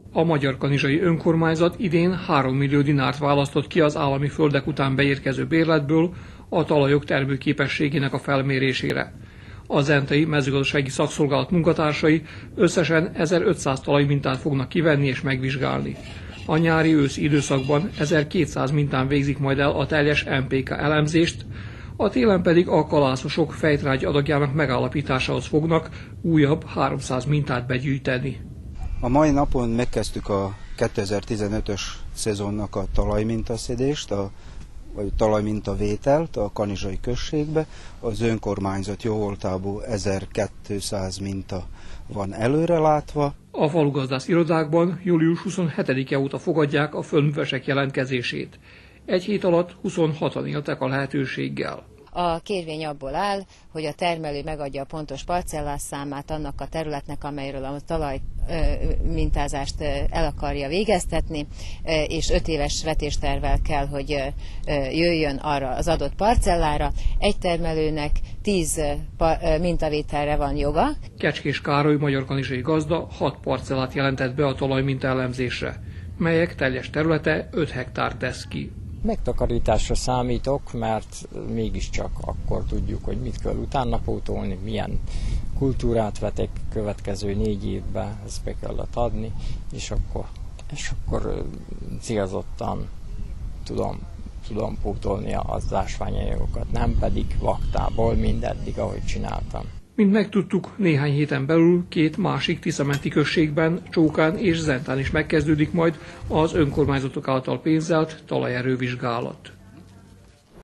A Magyarkanizsai Önkormányzat idén 3 millió dinárt választott ki az állami földek után beérkező bérletből a talajok termőképességének a felmérésére. A Zentei Mezőgazdasági Szakszolgálat munkatársai összesen 1500 talajmintát fognak kivenni és megvizsgálni. A nyári-őszi időszakban 1200 mintán végzik majd el a teljes NPK elemzést, a télen pedig a kalászosok fejtrágy adagjának megállapításához fognak újabb 300 mintát begyűjteni. A mai napon megkezdtük a 2015-ös szezonnak a talajmintaszedést, vagy talajmintavételt a Kanizsai községbe. Az önkormányzat jóvoltából 1200 minta van előrelátva. A falugazdász irodákban július 27-e óta fogadják a földművesek jelentkezését. Egy hét alatt 26-an éltek a lehetőséggel. A kérvény abból áll, hogy a termelő megadja a pontos parcellás számát annak a területnek, amelyről a talajmintázást el akarja végeztetni, és 5 éves vetéstervvel kell, hogy jöjjön arra az adott parcellára. Egy termelőnek 10 mintavételre van joga. Kecskés Károly magyarkanizsai gazda 6 parcellát jelentett be a talajminta elemzésre, melyek teljes területe 5 hektár tesz ki. Megtakarításra számítok, mert mégiscsak akkor tudjuk, hogy mit kell utána pótolni, milyen kultúrát vetek következő 4 évben, ezt be kellett adni, és akkor célzottan tudom pótolni az ásványanyagokat, nem pedig vaktából mindeddig, ahogy csináltam. Mint megtudtuk, néhány héten belül 2 másik tiszamenti községben, Csókán és Zentán is megkezdődik majd az önkormányzatok által pénzelt talajerővizsgálat.